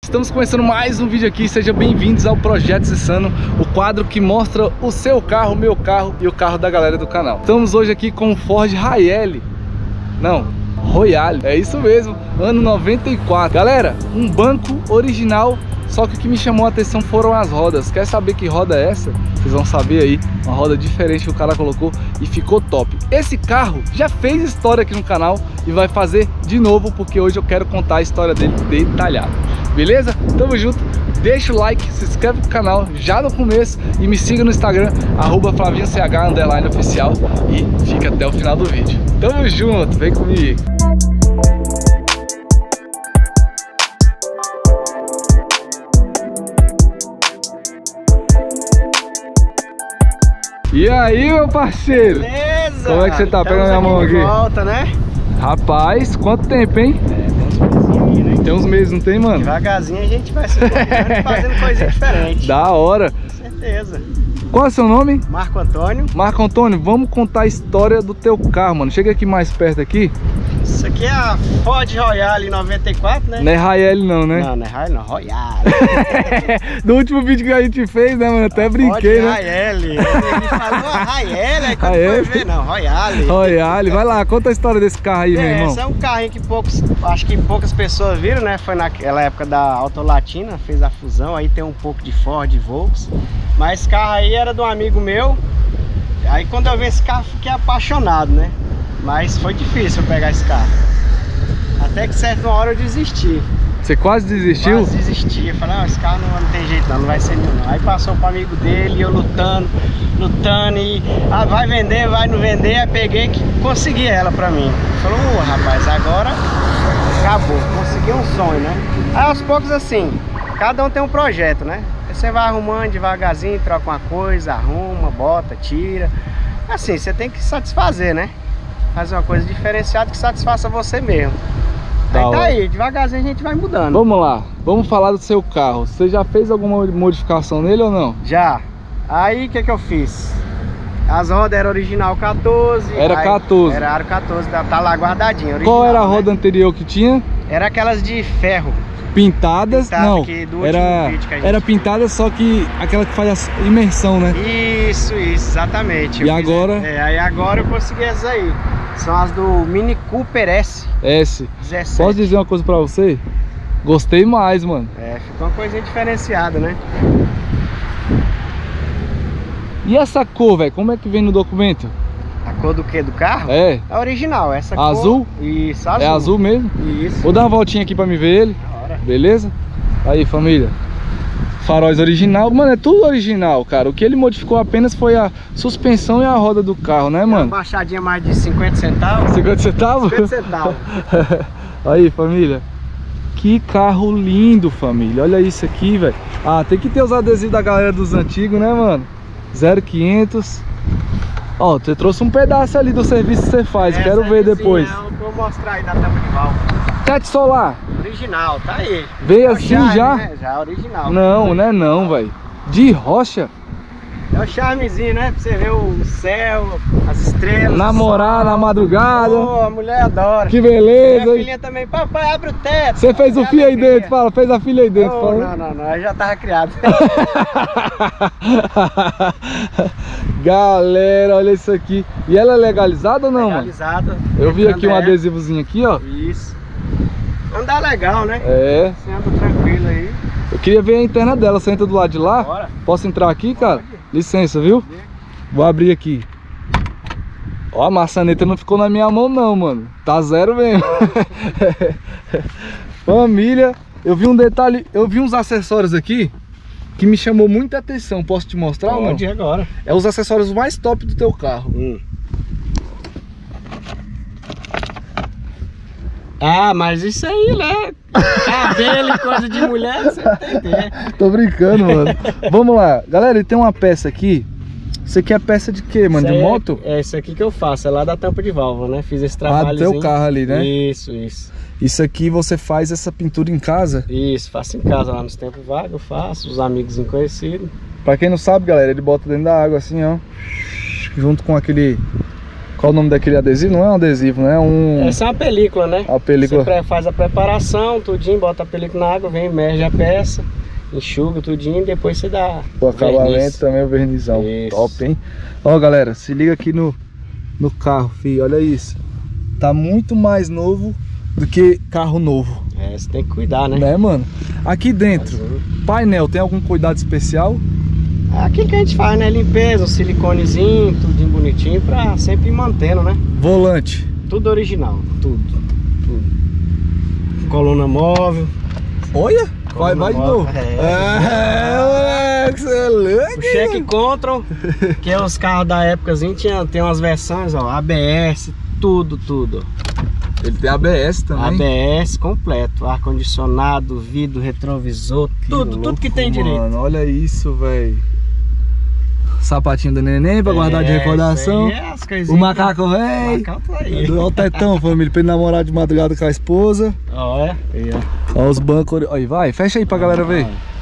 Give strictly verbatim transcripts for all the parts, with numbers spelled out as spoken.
Estamos começando mais um vídeo aqui, sejam bem-vindos ao Projeto Insano, o quadro que mostra o seu carro, o meu carro e o carro da galera do canal. Estamos hoje aqui com o Ford Raielli, não, Royale, é isso mesmo, ano noventa e quatro. Galera, um banco original, só que o que me chamou a atenção foram as rodas. Quer saber que roda é essa? Vocês vão saber aí, uma roda diferente que o cara colocou e ficou top. Esse carro já fez história aqui no canal e vai fazer de novo, porque hoje eu quero contar a história dele detalhada. Beleza? Tamo junto, deixa o like, se inscreve no canal já no começo e me siga no Instagram, arroba flavinho c h underline oficial, e fica até o final do vídeo. Tamo junto, vem comigo! E aí, meu parceiro? Beleza! Como é que você tá? Pega minha mão aqui. De volta, né? Rapaz, quanto tempo, hein? É, tem uns meses, não tem, mano? Devagarzinho a gente vai se encontrando, fazendo coisa diferente. Da hora! Com certeza. Qual é o seu nome? Marco Antônio. Marco Antônio, vamos contar a história do teu carro, mano. Chega aqui mais perto aqui. Isso aqui é a Ford Royale noventa e quatro, né? Não é Raielli não, né? Não, não é Royale não, Royale. Do último vídeo que a gente fez, né, mano? Até a brinquei, Ford né? Raielli. Ele falou a Raielli, aí quando Raielli. foi ver, não, Royale. Royale, vai lá, conta a história desse carro aí, é, meu irmão. Esse é um carrinho que poucos, acho que poucas pessoas viram, né? Foi naquela época da Autolatina, fez a fusão, aí tem um pouco de Ford e Volks. Mas esse carro aí era de um amigo meu. Aí quando eu vi esse carro, fiquei apaixonado, né? Mas foi difícil eu pegar esse carro. Até que certa hora eu desisti. Você quase desistiu? Quase desisti. Eu falei, não, esse carro não, não tem jeito não, não vai ser nenhum não. Aí passou para amigo dele, eu lutando, lutando e... Ah, vai vender, vai não vender. Aí peguei que consegui ela pra mim. Falou, ô rapaz, agora acabou. Consegui um sonho, né? Aí aos poucos assim, cada um tem um projeto, né? Aí você vai arrumando devagarzinho, troca uma coisa, arruma, bota, tira. Assim, você tem que satisfazer, né? Fazer uma coisa diferenciada que satisfaça você mesmo. Da aí tá hora. aí, devagarzinho a gente vai mudando. Vamos lá, vamos falar do seu carro. Você já fez alguma modificação nele ou não? Já. Aí o que que eu fiz? As rodas eram original quatorze. Era aí, quatorze. Era aro quatorze, tá, tá lá guardadinha. Original, Qual era a né? roda anterior que tinha? Era aquelas de ferro. Pintadas? Pintada, não, que do último era, vídeo que a gente era fez. pintada, só que aquela que faz a imersão, né? Isso, isso, exatamente. E Eu fiz- agora? É, aí agora eu consegui essas aí. São as do Mini Cooper S S. dezessete. Posso dizer uma coisa pra você? Gostei mais, mano. É, ficou uma coisinha diferenciada, né? E essa cor, velho, como é que vem no documento? A cor do que? Do carro? É? É original, essa Azul? cor. Isso, azul. É azul mesmo? Isso. Vou dar uma voltinha aqui pra me ver ele. Da hora. Beleza? Aí, família. Faróis original. Mano, é tudo original, cara. O que ele modificou apenas foi a suspensão e a roda do carro, né, Uma mano? baixadinha mais de cinquenta centavos. cinquenta centavos? cinquenta centavos. Aí, família. Que carro lindo, família. Olha isso aqui, velho. Ah, tem que ter os adesivos da galera dos antigos, né, mano? zero quinhentos. Ó, você trouxe um pedaço ali do serviço que você faz. Essa Quero ver aí, depois. sim, é o que eu vou mostrar aí da tampa de válvula. Teto solar. Original, tá aí. Veio É o assim charme, já? Né? Já, original. Não, né, não, velho. De rocha. É o charmezinho, né? Pra você ver o céu, as estrelas. Namorar na madrugada. Pô, a mulher adora. Que beleza, Minha hein? filhinha também, papai, abre o teto. Você fez o Abre fio a aí filhinha. dentro, fala, fez a filha aí dentro. Oh, fala. não, não, não, eu já tava criado. Galera, olha isso aqui. E ela é legalizada ou não, Legalizado. mano? Eu vi aqui um Também. adesivozinho aqui, ó. Isso. Andar legal, né? É. Você anda tranquilo aí. Eu queria ver a interna dela. Você entra do lado de lá? Bora. Posso entrar aqui, cara? Pode. Licença, viu? Vou abrir aqui. Ó, a maçaneta não ficou na minha mão não, mano. Tá zero mesmo. Família, eu vi um detalhe, eu vi uns acessórios aqui que me chamou muita atenção. Posso te mostrar ou não? Pode ir agora. É os acessórios mais top do teu carro. Hum. Ah, mas isso aí, né? Cabelo e coisa de mulher, você entender. Tô brincando, mano. Vamos lá. Galera, ele tem uma peça aqui. Isso aqui é peça de quê, mano? Isso De aí moto? É, é isso aqui que eu faço, é lá da tampa de válvula, né? Fiz esse Ah, trabalho. do teu carro ali, né? Isso, isso. Isso aqui você faz essa pintura em casa? Isso, faço em casa lá nos tempos vagos, eu faço, os amigos conhecidos. Pra quem não sabe, galera, ele bota dentro da água assim, ó. Junto com aquele Qual o nome daquele adesivo? Não é um adesivo, né? É um... Essa é uma película, né? A película. Você faz a preparação, tudinho, bota a película na água, vem, emerge a peça, enxuga tudinho e depois você dá o acabamento verniz. também, o vernizão. Isso. Top, hein? Ó, galera, se liga aqui no, no carro, filho. Olha isso. Tá muito mais novo do que carro novo. É, você tem que cuidar, né? Né, mano? Aqui dentro, Mas, painel, tem algum cuidado especial? aquilo que a gente faz, né? Limpeza, um siliconezinho, tudinho bonitinho pra sempre ir mantendo, né? Volante. Tudo original, tudo, tudo. Coluna móvel. Olha, vai, vai de novo. É, é moleque, você é louco. O check control, que é os carros da época, tinha, tem umas versões, ó, A B S, tudo, tudo. Ele tem A B S também. A B S completo, ar-condicionado, vidro, retrovisor, Que tudo, louco, tudo que tem direito. Mano, olha isso, velho. Sapatinho do neném pra guardar de É, recordação. isso aí é as coisinhas O macaco vem. O macaco tá aí. Olha o tetão, família, pra ele namorar de madrugada com a esposa. Olha, aí, ó. Olha os bancos. Olha, vai, fecha aí pra galera ver.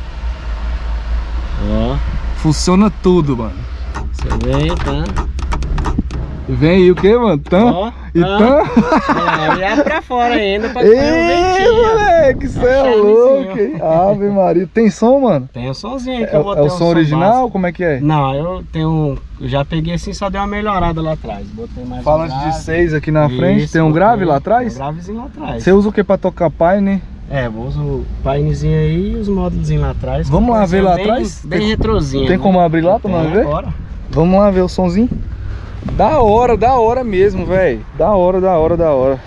Ó, Funciona tudo, mano. você vem, tá? E vem aí o que, mano? Tam? Ó, E ó. tam? É, e é pra fora ainda pra comer um Ei, ventinho. moleque, você é Charmezinho. louco, hein? Ave Maria. Tem som, mano? Tem o somzinho aí que É, eu é botei o um som original? básico. Como é que é? Não, eu tenho. Eu já peguei assim, só dei uma melhorada lá atrás. Botei mais um Falante grave. de seis aqui na frente, Isso, tem um botei grave lá atrás? Um gravezinho lá atrás. Você usa o que pra tocar paine? É, eu uso o painezinho aí e os módulos lá atrás. Vamos lá ver lá bem, atrás? Bem Tem- retrozinho. Tem né? como abrir lá pra nós É, ver? Bora. Vamos lá ver o somzinho. Da hora, da hora mesmo, velho. Da hora, da hora, da hora.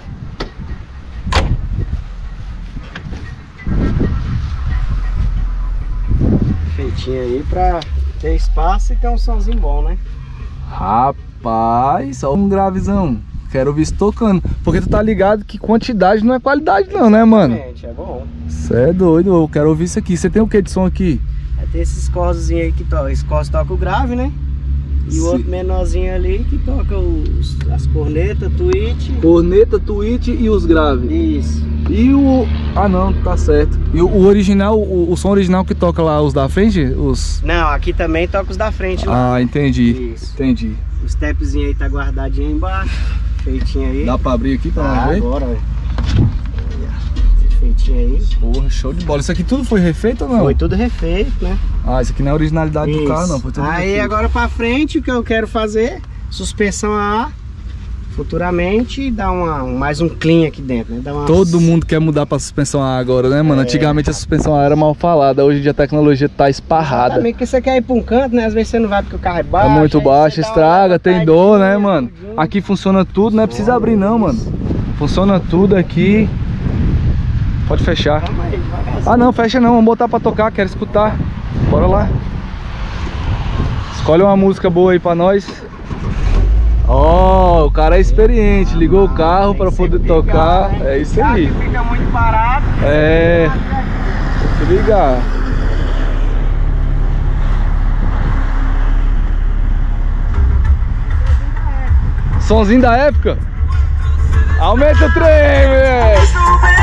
Feitinho aí pra ter espaço e ter um somzinho bom, né? Rapaz, só um gravezão. Quero ver isso tocando. Porque tu tá ligado que quantidade não é qualidade não, né, mano? Gente, é bom. Cê é doido, eu quero ouvir isso aqui. Você tem o que de som aqui? Vai ter esses corzinhos aí que toca. Esse corso toca o grave, né? E Se- o outro menorzinho ali que toca os, as cornetas, tweet. Corneta, tweet e os graves. Isso. E o... Ah não, tá certo. E o, o original, o, o som original que toca lá, os da frente? Os... Não, aqui também toca os da frente lá. Ah, entendi. Isso. Entendi. O stepzinho aí tá guardadinho aí embaixo. Feitinho aí. Dá pra abrir aqui pra Ah, nós ver? agora, velho. Feitinho aí. Porra, show de bola. Isso aqui tudo foi refeito ou não? Foi tudo refeito, né? Ah, isso aqui não é a originalidade do Isso. carro, não. Foi tudo Aí refeito. agora pra frente o que eu quero fazer, suspensão a ar, futuramente dar uma, um- mais um clean aqui dentro, né? Dar uma... Todo mundo quer mudar pra suspensão A agora, né, mano? É. Antigamente a suspensão A era mal falada, hoje em dia a tecnologia tá esparrada. Também que você quer ir pra um canto, né? Às vezes você não vai porque o carro é É baixo. muito aí baixo, você dá uma estraga, tem levantadinha, dor, né, mano? tudinho. Aqui funciona tudo, não é preciso abrir não, mano. Funciona tudo aqui. Pode fechar. Calma aí, devagarzinho. Ah não, fecha não, vamos botar pra tocar, quero escutar. Bora lá. Escolhe uma música boa aí pra nós. Ó, oh, o cara é experiente, ligou o carro pra Tem que poder ser tocar. ligado, né? É isso Carro aí. que fica muito parado. É. Se ligar. Sonzinho da época? Aumenta o trem, velho!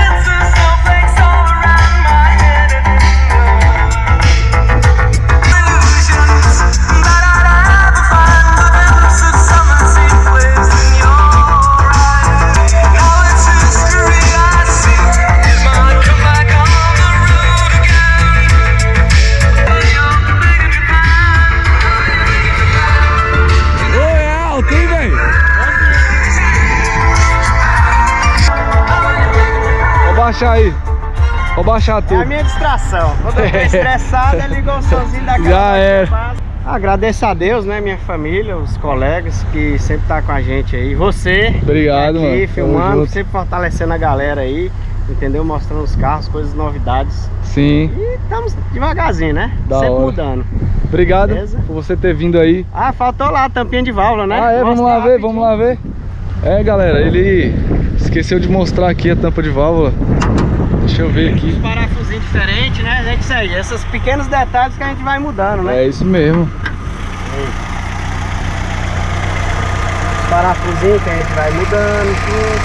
Baixar aí, vou baixar tudo. É a minha distração. Quando eu tô estressado, eu ligo o somzinho daquela. Já era. Agradeço a Deus, né, minha família, os colegas que sempre tá com a gente aí. Você, obrigado, aqui, mano. Tamo filmando, junto. sempre fortalecendo a galera aí, entendeu? Mostrando os carros, coisas, novidades. Sim. E estamos devagarzinho, né? Da sempre hora. mudando. Obrigado Beleza? por você ter vindo aí. Ah, faltou lá a tampinha de válvula, né? Ah, é? Vamos Mostrar lá ver, rapidinho. vamos lá ver. É, galera, ele esqueceu de mostrar aqui a tampa de válvula. Deixa eu ver aqui. Uns parafusinhos diferentes, né? A gente segue. Esses pequenos detalhes que a gente vai mudando, né? É isso mesmo. Os parafusinhos que a gente vai mudando, tudo.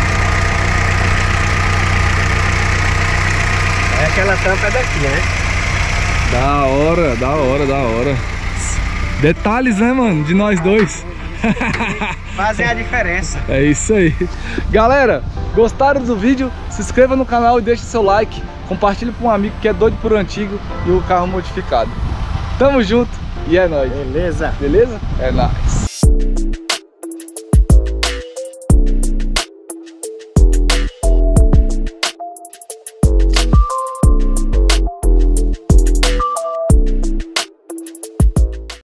É, aquela tampa é daqui, né? Da hora, da hora, da hora. Detalhes, né, mano? De nós dois. fazem a diferença. É isso aí. Galera, gostaram do vídeo? Se inscreva no canal e deixe seu like. Compartilhe com um amigo que é doido por um antigo e o carro modificado. Tamo junto e é nóis. Beleza. Beleza? É nóis.